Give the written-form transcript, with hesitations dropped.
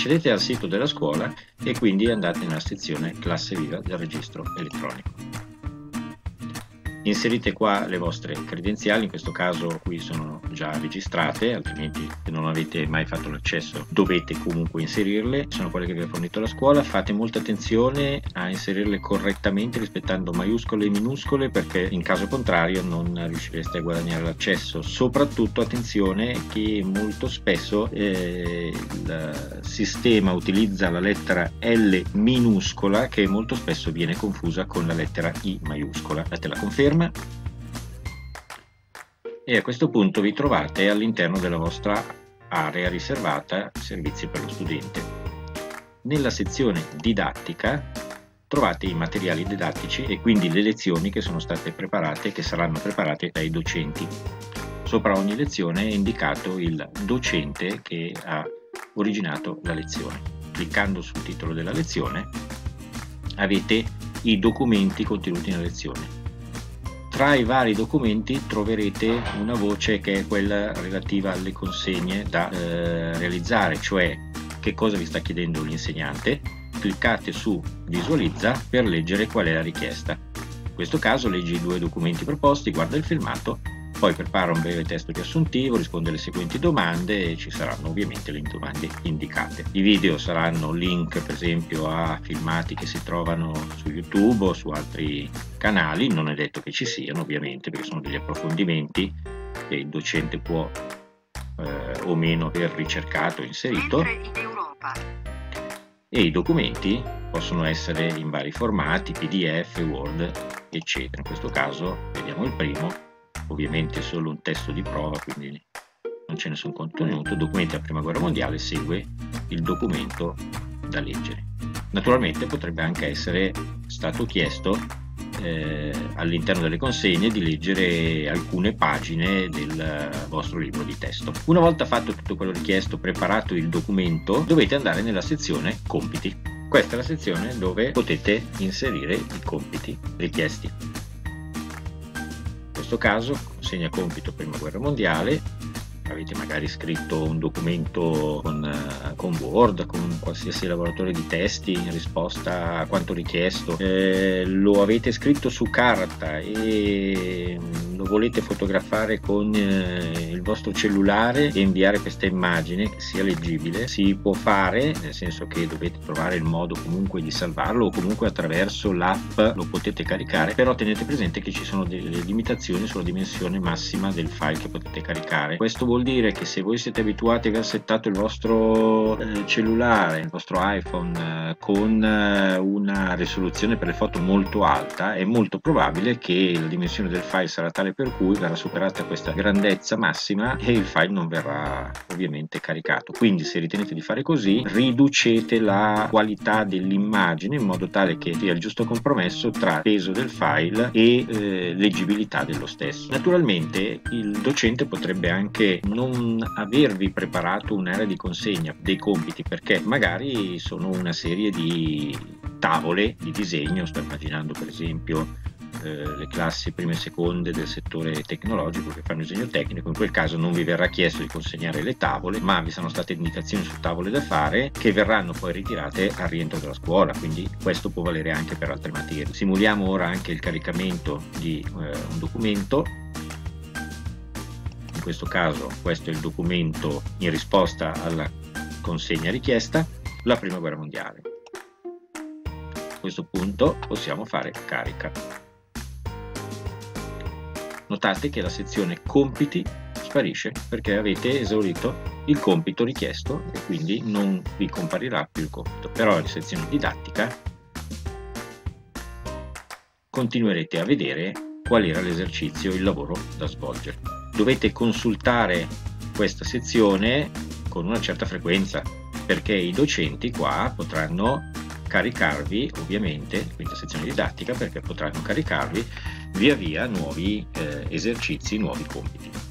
accedete al sito della scuola e quindi andate nella sezione classe viva del registro elettronico. Inserite qua le vostre credenziali, in questo caso qui sono già registrate, altrimenti se non avete mai fatto l'accesso dovete comunque inserirle, sono quelle che vi ha fornito la scuola. Fate molta attenzione a inserirle correttamente rispettando maiuscole e minuscole, perché in caso contrario non riuscireste a guadagnare l'accesso. Soprattutto attenzione che molto spesso il sistema utilizza la lettera L minuscola, che molto spesso viene confusa con la lettera I maiuscola. Date la conferma. E a questo punto vi trovate all'interno della vostra area riservata servizi per lo studente. Nella sezione didattica trovate i materiali didattici e quindi le lezioni che sono state preparate, che saranno preparate dai docenti. Sopra ogni lezione è indicato il docente che ha originato la lezione. Cliccando sul titolo della lezione avete i documenti contenuti nella lezione. Tra i vari documenti troverete una voce che è quella relativa alle consegne da realizzare, cioè che cosa vi sta chiedendo l'insegnante. Cliccate su visualizza per leggere qual è la richiesta. In questo caso leggi i 2 documenti proposti, guarda il filmato, poi prepara un breve testo riassuntivo, risponde alle seguenti domande e ci saranno ovviamente le domande indicate. I video saranno link per esempio a filmati che si trovano su YouTube o su altri canali, non è detto che ci siano ovviamente, perché sono degli approfondimenti che il docente può o meno aver ricercato e inserito. E i documenti possono essere in vari formati, PDF, Word, eccetera. In questo caso vediamo il primo. Ovviamente solo un testo di prova, quindi non c'è nessun contenuto. Documenti della Prima Guerra Mondiale, segue il documento da leggere. Naturalmente potrebbe anche essere stato chiesto all'interno delle consegne di leggere alcune pagine del vostro libro di testo. Una volta fatto tutto quello richiesto, preparato il documento, dovete andare nella sezione compiti. Questa è la sezione dove potete inserire i compiti richiesti. In questo caso consegna compito Prima Guerra Mondiale, avete magari scritto un documento con Word, con qualsiasi lavoratore di testi in risposta a quanto richiesto, lo avete scritto su carta e lo volete fotografare con il vostro cellulare e inviare questa immagine che sia leggibile. Si può fare, nel senso che dovete trovare il modo comunque di salvarlo, o comunque attraverso l'app lo potete caricare, però tenete presente che ci sono delle limitazioni sulla dimensione massima del file che potete caricare. Questo vuol dire che se voi siete abituati a aver settato il vostro cellulare, il vostro iPhone con una risoluzione per le foto molto alta, è molto probabile che la dimensione del file sarà tale per cui verrà superata questa grandezza massima e il file non verrà ovviamente caricato. Quindi se ritenete di fare così, riducete la qualità dell'immagine in modo tale che sia il giusto compromesso tra peso del file e leggibilità dello stesso. Naturalmente il docente potrebbe anche non avervi preparato un'area di consegna dei compiti, perché magari sono una serie di tavole di disegno. Sto immaginando per esempio le classi prime e seconde del settore tecnologico che fanno disegno tecnico. In quel caso non vi verrà chiesto di consegnare le tavole, ma vi sono state indicazioni su tavole da fare che verranno poi ritirate al rientro della scuola, quindi questo può valere anche per altre materie. Simuliamo ora anche il caricamento di un documento. In questo caso questo è il documento in risposta alla consegna richiesta, la Prima Guerra Mondiale. A questo punto possiamo fare carica. Notate che la sezione compiti sparisce perché avete esaurito il compito richiesto e quindi non vi comparirà più il compito. Però in sezione didattica continuerete a vedere qual era l'esercizio, il lavoro da svolgere. Dovete consultare questa sezione con una certa frequenza, perché i docenti qua potranno caricarvi, ovviamente, questa sezione didattica, perché potranno caricarvi via via nuovi esercizi, nuovi compiti.